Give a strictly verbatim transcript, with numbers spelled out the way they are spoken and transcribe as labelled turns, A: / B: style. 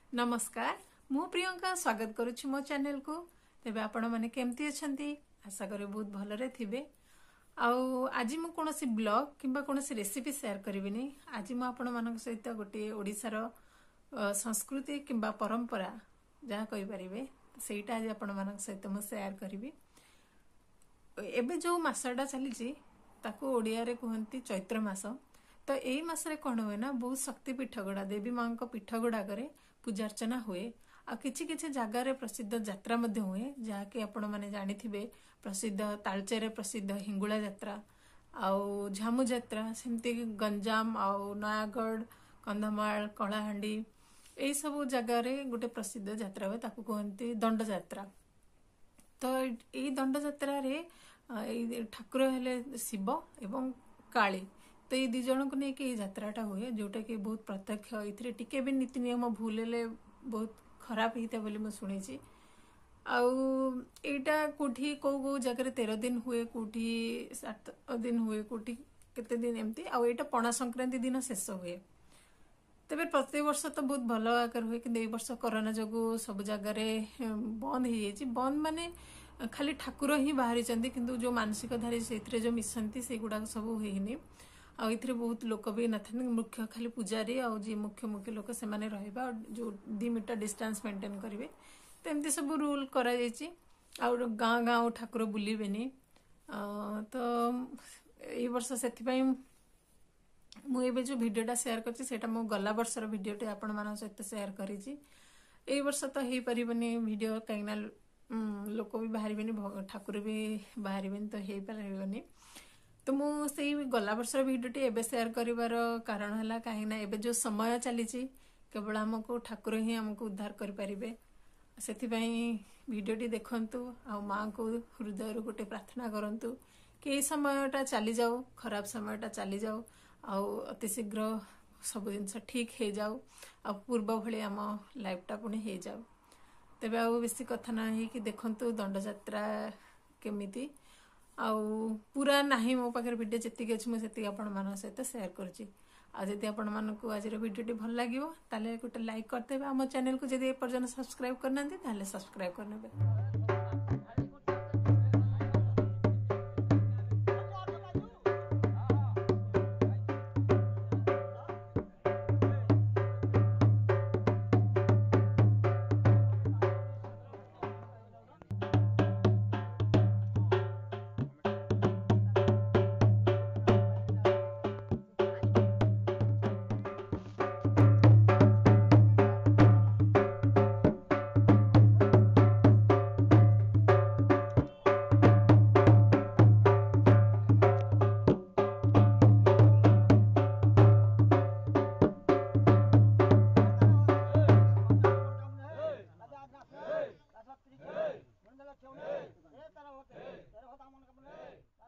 A: नमस्कार मु प्रियंका स्वागत करुच्ची मो चैनल को तेबे आपण माने केमती अछंती आशा करे बहुत भलरे थिबे। आउ आज मु कोनोसी ब्लॉग किंबा कोनोसी रेसिपी शेयर करबिनी। आज मु आपण मानक सहित गोटे ओडिसा रो संस्कृति किंबा परंपरा जहा कहि परिबे सेटा आज आपण मानक सहित मु शेयर करबी। एबे जो मासडा चलीची ताको ओडिया रे कहंती चैत्र मास। तो एई मासरे कोन होय ना बहुत शक्ति पीठ गुडा देवी मां को पीठ गुडा करे पूजा अर्चना हुए आ किछि किछि जगह रे प्रसिद्ध यात्रा मध्ये हुए जहा कि आपण माने जानि थिबे प्रसिद्ध तालचेरे प्रसिद्ध हिंगुला यात्रा आउ झामु यात्रा सेमती गंजाम आउ नयागढ़ कंधमाल कलाहांडी एई सब जगह रे गोटे प्रसिद्ध यात्रा हुए ताकू कहंती दंड यात्रा। तो एई दंड यात्रा रे एई ठाकुर हेले शिव एवं काली तो ये दी जन को लेकिन ये यात्राटा हुए जोटा कि बहुत प्रत्यक्ष इथिरे टिके भी नीति नियम भूल हेले बहुत खराब होता बोली मैं शुणी आईटा कौटी कौ कौ जगह तेरह दिन हुए कौटी सात दिन हुए कौटी केते दिन एमती आईटा पणा संक्रांति दिन शेष हुए। तेरे प्रत्येक वर्ष तो बहुत भल आकार हुए कि वर्ष कोरोना जो सब जगार बंद हो जाए बंद माने खाली ठाकुर ही बाहरी किंतु जो मानसिकधारी से जो मिशंती से गुड़ा सब हुए आउ इथिरे बहुत लोक भी नथान मुख्य खाली पूजारी आउ जी मुख्य मुख्य लोक से माने रहबा जो दो मीटर डिस्टेंस मेंटेन करिवे तो एमती सब रूल करा जायछि आउ गाँ गाँ ठाकुर बुलिबेनी। तो ए वर्ष सेथि पई मु एबे जो वीडियोटा शेयर करछि सेटा मु गला वर्षर वीडियोटे आपण मानन सहित शेयर करिछि। ए वर्ष तो हे परिबनी वीडियो काइना लोक भी बाहरिबेनी ठाकुर भी बाहरिबेनी तो हे परिबनी। तो मु से गला वर्ष भिडियोटी एबे शेयर करिवार कारण हला काहे ना एबे जो समय चली केवल हमको ठाकुर ही हमको उद्धार कर पारिबे सेथि पई भिडियोटी देखंतु आ मां को हृदय रो गोटे प्रार्थना करंतु कि ए समयटा चली जाओ खराब समयटा चली जाओ आ अति शीघ्र सब जिनस ठीक हे जाओ आ पूर्व भले आम लाइफटा पुणी हे जाओ। तेबे आ बेसी कथा ना ही कि देखंतु दंड यात्रा केमिति आउ पूरा नाही मो पाखर वीडियो जति अछि मु सेति आपण मान सहित शेयर करछि। आ जदि आपण मान को आज वीडियोटी भल लागिवो ताले गोटे लाइक करदेबे हम चैनल को जदि ए पर्यंत सब्सक्राइब करनांती ताले सब्सक्राइब करनेबे। Hey!